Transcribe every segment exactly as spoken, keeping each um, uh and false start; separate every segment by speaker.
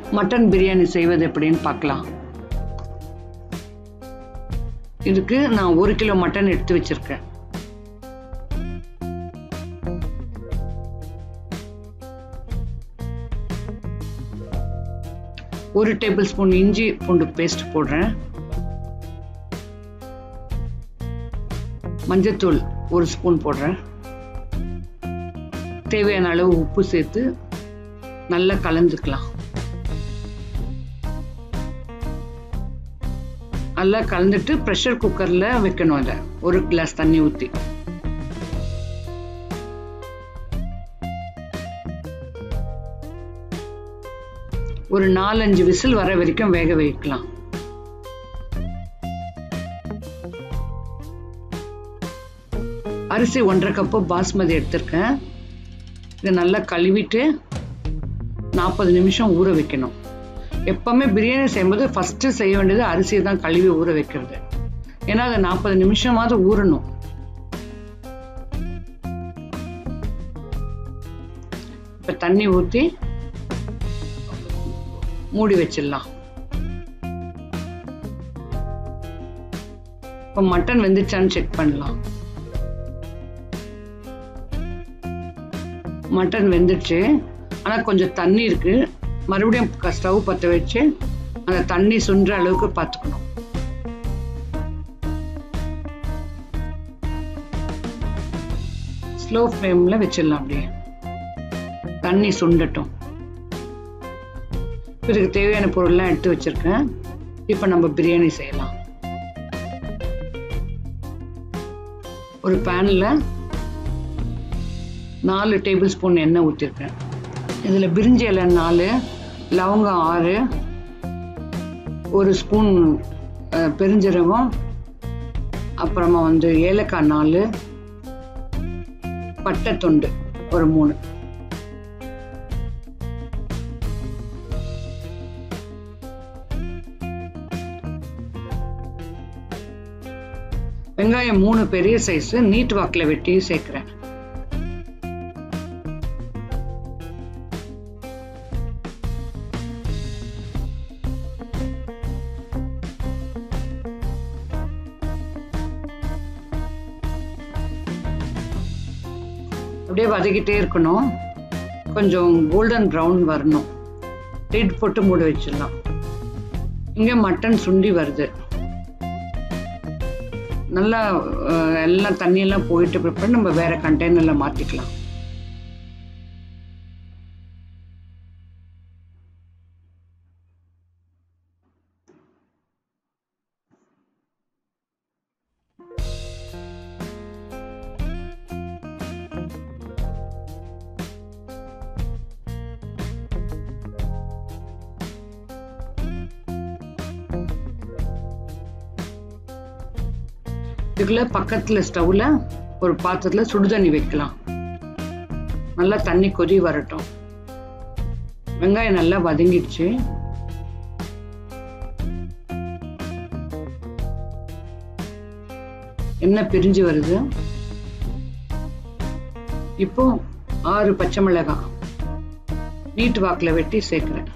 Speaker 1: Mutton biryani செய்வது எப்படின்னு பார்க்கலாம். இதுக்கு நான் ஒரு கிலோ மட்டன் எடுத்து வச்சிருக்கேன். ஒரு டேபிள் ஸ்பூன் இஞ்சி பூண்டு பேஸ்ட் போடுறேன். மஞ்சத்தூள் ஒரு ஸ்பூன் போடுறேன். தேவையான அளவு உப்பு சேர்த்து நல்லா கலந்துக்கலாம். நல்லா கலந்துட்டு ப்ரெஷர் குக்கர்ல வைக்கணும். அதை ஒரு கிளாஸ் தண்ணி ஊற்றி ஒரு நாலஞ்சு விசில் வர வரைக்கும் வேக வைக்கலாம். அரிசி ஒன்றரை கப்பு பாஸ்மதி எடுத்திருக்கேன். இதை நல்லா கழுவிட்டு நாற்பது நிமிஷம் ஊற வைக்கணும். எப்பவுமே பிரியாணி செய்யும்போது ஃபர்ஸ்ட் செய்ய வேண்டியது அரிசியை தான் கழுவி ஊற வைக்கிறது. ஏன்னா அது நாற்பது நிமிஷமாவது ஊறணும். இப்ப தண்ணி ஊற்றி மூடி வச்சிடலாம். இப்போ மட்டன் வெந்துச்சான்னு செக் பண்ணலாம். மட்டன் வெந்துச்சு, ஆனா கொஞ்சம் தண்ணி இருக்கு. மறுபடியும் ஸ்டவ் பற்ற வச்சு அந்த தண்ணி சுன்ற அளவுக்கு பார்த்துக்கணும். ஸ்லோ ஃப்ளேம்ல வச்சிடலாம். அப்படியே தண்ணி சுண்டட்டும். இதுக்கு தேவையான பொருள்லாம் எடுத்து வச்சிருக்கேன். இப்போ நம்ம பிரியாணி செய்யலாம். ஒரு பேன்ல நாலு டேபிள் ஸ்பூன் எண்ணெய் ஊற்றிருக்கேன். இதில் பிரிஞ்சி இலை நாலு, லவங்கம் ஆறு, ஒரு ஸ்பூன் பெருஞ்சீரகம், அப்புறமா வந்து ஏலக்காய் நாலு, பட்டை தொண்டு ஒரு மூணு. வெங்காயம் மூணு பெரிய சைஸ் நீட் வாக்கில் வெட்டி சேர்க்கிறேன். அப்படியே வதக்கிட்டே இருக்கணும். கொஞ்சம் கோல்டன் ப்ரௌன் வரணும். லிட் போட்டு மூடி வச்சிடலாம். இங்கே மட்டன் சுண்டி வருது. நல்லா எல்லாம் தண்ணியெல்லாம் போயிட்டு பிறகு நம்ம வேற கண்டெய்னர்ல மாற்றிக்கலாம். இதுக்குள்ள பக்கத்துல ஸ்டவ்ல ஒரு பாத்திரத்துல சுடுதண்ணி வைக்கலாம். நல்லா தண்ணி கொதி வரட்டும். வெங்காயம் நல்லா வதங்கிடுச்சு. எண்ணெய் பிரிஞ்சு வருது. இப்போ ஆறு பச்சை மிளகாய் நீட்டு வாக்குல வெட்டி சேர்க்கிறேன்.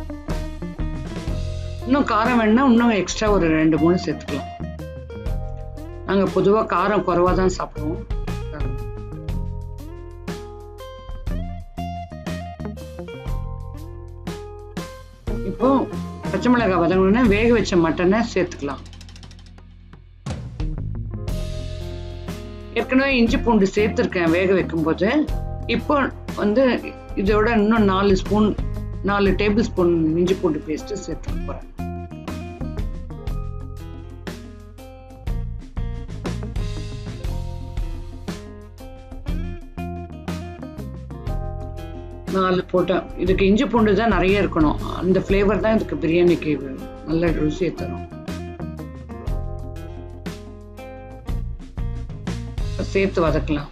Speaker 1: இன்னும் காரம் வேணும்னா இன்னும் எக்ஸ்ட்ரா ஒரு ரெண்டு மூணு சேர்த்துக்கலாம். நாங்கள் பொதுவாக காரம் குறைவா தான் சாப்பிடுவோம். இப்போ பச்சை மிளகாய் வதங்கணும்னா வேக வச்ச மட்டனை சேர்த்துக்கலாம். ஏற்கனவே இஞ்சி பூண்டு சேர்த்துருக்கேன் வேக வைக்கும் போது. இப்போ வந்து இதோட இன்னும் நாலு ஸ்பூன் நாலு டேபிள் ஸ்பூன் இஞ்சி பூண்டு பேஸ்ட் சேர்த்துக்க போறேன். நாலு போட்டேன். இதுக்கு இஞ்சி பூண்டு தான் நிறைய இருக்கணும். அந்த ஃப்ளேவர் தான் இதுக்கு பிரியாணிக்கு நல்ல ருசியை தரும். சேர்த்து வதக்கலாம்.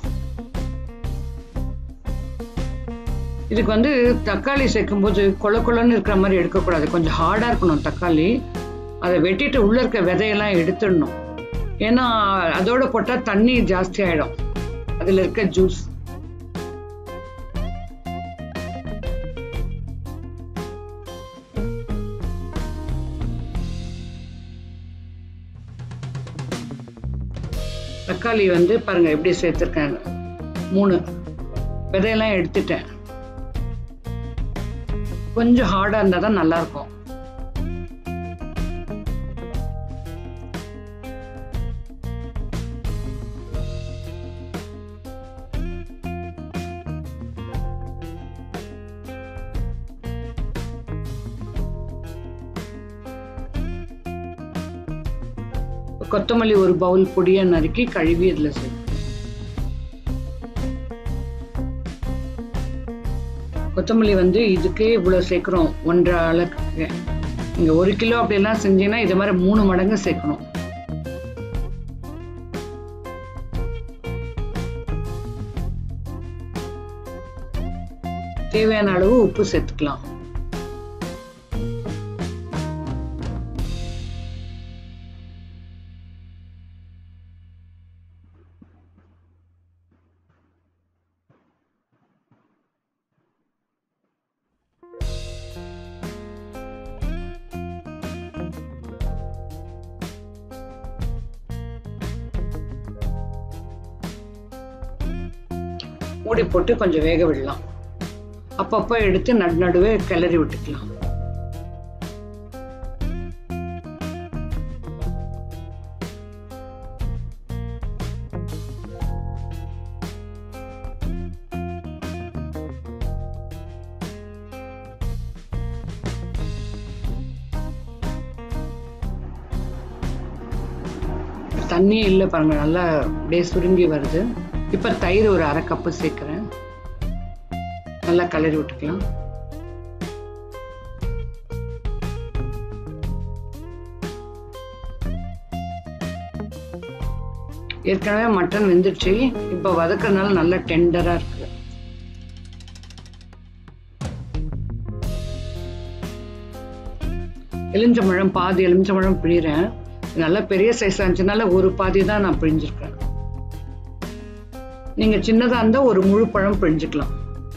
Speaker 1: இதுக்கு வந்து தக்காளி சேர்க்கும் போது கொல கொலன்னு இருக்கிற மாதிரி எடுக்கக்கூடாது. கொஞ்சம் ஹார்டா இருக்கணும் தக்காளி. அதை வெட்டிட்டு உள்ள இருக்க விதையெல்லாம் எடுத்துடணும். ஏன்னா அதோட போட்டா தண்ணி ஜாஸ்தி ஆயிடும் அதுல இருக்க ஜூஸ். தக்காளி வந்து பாருங்க எப்படி சேர்த்துருக்கேன். மூணு விதையெல்லாம் எடுத்துட்டேன். கொஞ்சம் ஹார்டா இருந்தா தான் நல்லா இருக்கும். கொத்தமல்லி ஒரு பவுல் பொடியா நறுக்கி கழுவி இதுல சேர்த்து. கொத்தமல்லி வந்து இதுக்கே இவ்வளவு சேர்க்கிறோம், ஒன்றரை அளவுக்கு. நீங்க ஒரு கிலோ அப்படிலாம் செஞ்சீங்கன்னா இது மாதிரி மூணு மடங்கு சேர்க்கணும். தேவையான அளவு உப்பு சேர்த்துக்கலாம். மூடி போட்டு கொஞ்சம் வேக விடலாம். அப்பப்போ எடுத்து நடு நடுவே கிளறி விட்டுக்கலாம். தண்ணியே இல்லை பாருங்க, நல்லா அப்படியே சுருங்கி வருது. இப்ப தயிர் ஒரு அரை கப்பு சேர்க்கிறேன். நல்லா கலரி விட்டுக்கலாம். ஏற்கனவே மட்டன் வெந்துருச்சு. இப்ப வதக்கிறதுனால நல்லா டெண்டரா இருக்கு. எலுமிச்சம்பழம் பாதி எலுமிச்சம்பழம் பிழிறேன். நல்லா பெரிய சைஸா இருந்துச்சுனால ஒரு பாதி தான் நான் பிழிஞ்சிருக்கேன். நீங்க சின்னதா இருந்தா ஒரு முழு பழம் பிழிஞ்சுக்கலாம்.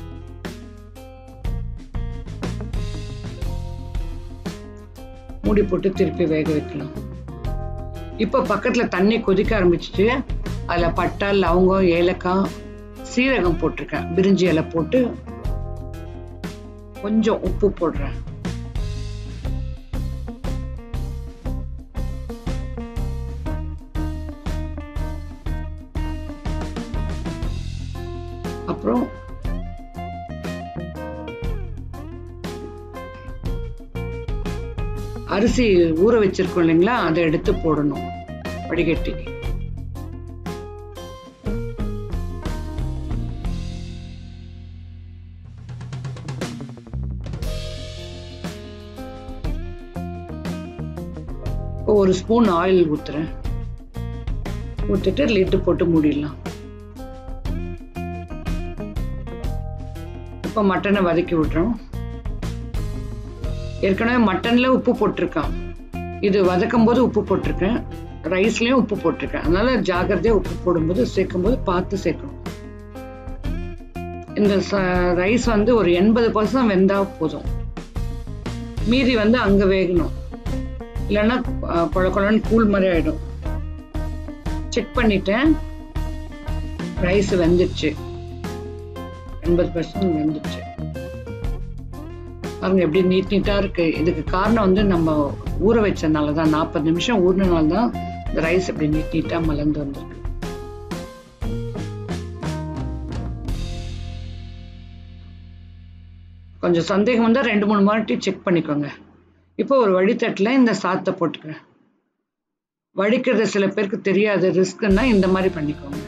Speaker 1: மூடி போட்டு திருப்பி வேக வைக்கலாம். இப்ப பக்கத்துல தண்ணி கொதிக்க ஆரம்பிச்சிச்சு. அதுல பட்டை, லவங்கம், ஏலக்காய், சீரகம் போட்டிருக்கேன். பிரிஞ்சி இலை போட்டு கொஞ்சம் உப்பு போடுறேன். அப்புறம் அரிசி ஊற வச்சிருக்கோம் இல்லைங்களா, அதை எடுத்து போடணும் வடிகட்டி. ஒரு ஸ்பூன் ஆயில் ஊத்துறேன். ஊத்திட்டு லிட்டு போட்டு மூடிடலாம். இப்ப மட்டனை வதக்கி விடுறோம். ஏற்கனவே மட்டன்ல உப்பு போட்டிருக்கேன். இது வதக்கும் போது உப்பு போட்டிருக்கேன். ரைஸ்லயும் உப்பு போட்டிருக்கேன். அதனால ஜாகிரதையா உப்பு போடும்போது சேர்க்கும் போது பார்த்து சேர்க்கணும். இந்த ரைஸ் வந்து ஒரு எண்பது பர்சன்ட் வெந்தா போதும். மீதி வந்து அங்க வேகணும். இல்லைன்னா கொழ கொழன்னு கூழ் மாதிரி ஆயிடும். செக் பண்ணிட்டேன். ரைஸ் வெந்துச்சு. எண்பது பர்சன்ட் வெந்துச்சு. பாருங்க எப்படி நீட் நீட்டா இருக்கு. இதுக்கு காரணம் வந்து நம்ம ஊற வச்சதுனாலதான், நாற்பது நிமிஷம் ஊறினால்தான் இந்த ரைஸ் எப்படி நீட் நீட்டா மலர்ந்து வந்திருக்கு. கொஞ்சம் சந்தேகம் வந்தா ரெண்டு மூணு வாட்டி செக் பண்ணிக்கோங்க. இப்போ ஒரு வடித்தட்டுல இந்த சாத்தை போட்டுக்கிறேன். வடிக்கிறது சில பேருக்கு தெரியாது, ரிஸ்க்னா இந்த மாதிரி பண்ணிக்கோங்க.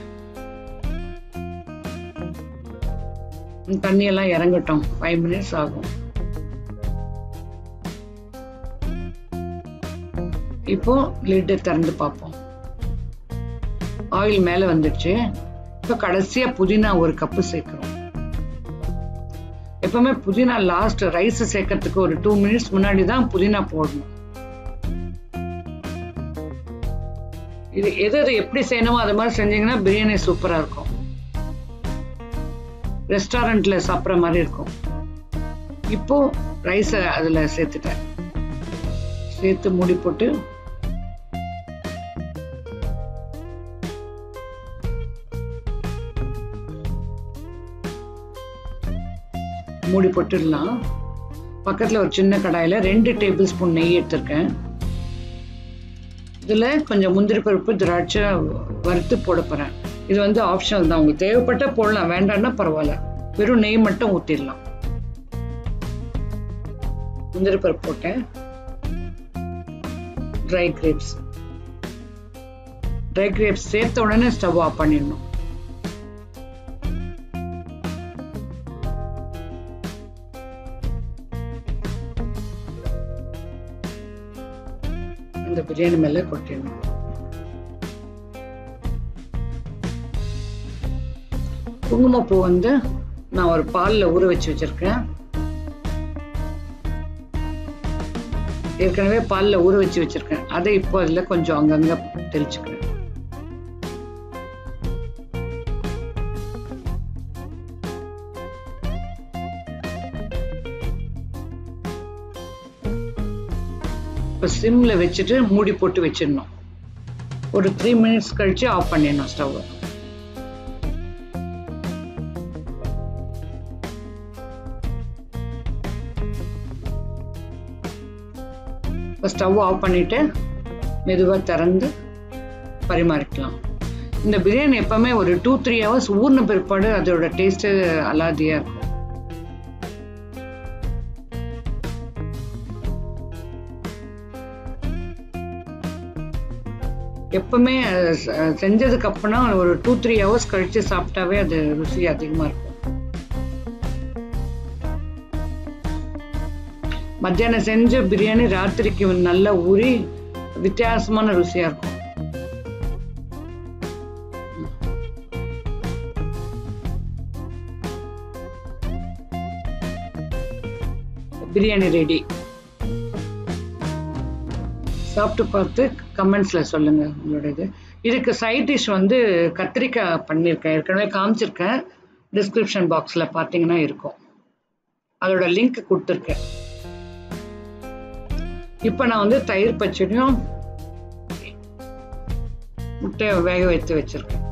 Speaker 1: தண்ணி எல்லாம் இறங்கட்டும். ஃபைவ் மினிட்ஸ் ஆகும். இப்போ லிட் திறந்து பார்ப்போம். ஆயில் மேல வந்துடுச்சு. இப்ப கடைசியா புதினா ஒரு கப்பு சேர்க்கிறோம். எப்பவுமே புதினா லாஸ்ட் ரைஸ் சேர்க்கறதுக்கு ஒரு டூ மினிட்ஸ் முன்னாடி தான் புதினா போடணும். இது எது எது எப்படி செய்யணுமோ அது மாதிரி செஞ்சீங்கன்னா பிரியாணி சூப்பரா இருக்கும். ரெஸ்டாரண்ட்ல சாப்பிட்ற மாதிரி இருக்கும். இப்போ ரைஸ அதுல சேர்த்துட்டேன். சேர்த்து மூடி போட்டு மூடி போட்டுடலாம். பக்கத்தில் ஒரு சின்ன கடாயில் ரெண்டு டேபிள் ஸ்பூன் நெய் எடுத்திருக்கேன். இதில் கொஞ்சம் முந்திரி பருப்பு திராட்சை வறுத்து போட போகிறேன். இது வந்து ஆப்ஷனல் தான், உங்களுக்கு தேவைப்பட்ட போடலாம், வேண்டாம்னா பரவாயில்ல. வெறும் நெய் மட்டும் ஊற்றிடலாம். முந்திரி பருப்பு போட்டேன். ட்ரை கிரேப்ஸ் ட்ரை கிரேப்ஸ் சேர்த்த உடனே ஸ்டவ் ஆஃப் பண்ணிடணும். இந்த பிரியாணி மேல கொட்டிடணும். குங்குமப்பூ வந்து நான் ஒரு பால்ல ஊற வச்சு வச்சிருக்கேன். ஏற்கனவே பால்ல ஊற வச்சு வச்சிருக்கேன். அதை இப்போ அதுல கொஞ்சம் அங்கங்க தெளிச்சுக்கிறேன். இப்போ சிம்ல வச்சுட்டு மூடி போட்டு வச்சிடணும். ஒரு த்ரீ மினிட்ஸ் கழிச்சு ஆஃப் பண்ணிடணும் ஸ்டவ். இப்போ ஸ்டவ் ஆஃப் பண்ணிட்டு மெதுவாக திறந்து பரிமாறிக்கலாம். இந்த பிரியாணி எப்பவுமே ஒரு டூ த்ரீ ஹவர்ஸ் ஊர்ன பிற்பாடு அதோட டேஸ்ட்டு அலாதியா இருக்கும். எப்பவுமே செஞ்சதுக்கு அப்புறம் ஒரு டூ த்ரீ ஹவர்ஸ் கழிச்சு சாப்பிட்டாவே அது ருசி அதிகமா இருக்கும். மத்தியானம் செஞ்ச பிரியாணி ராத்திரிக்கு நல்லா ஊறி வித்தியாசமான ருசியா இருக்கும். பிரியாணி ரெடி. சாப்பிட்டு பார்த்து கமெண்ட்ஸ்ல சொல்லுங்க உங்களோட இது. இதுக்கு சைட் டிஷ் வந்து கத்திரிக்காய் பண்ணியிருக்கேன், ஏற்கனவே காமிச்சிருக்கேன். டிஸ்கிரிப்ஷன் பாக்ஸ்ல பார்த்தீங்கன்னா இருக்கும், அதோட லிங்க் கொடுத்துருக்கேன். இப்போ நான் வந்து தயிர் பச்சடியும் முட்டையை வேக வைத்து வச்சிருக்கேன்.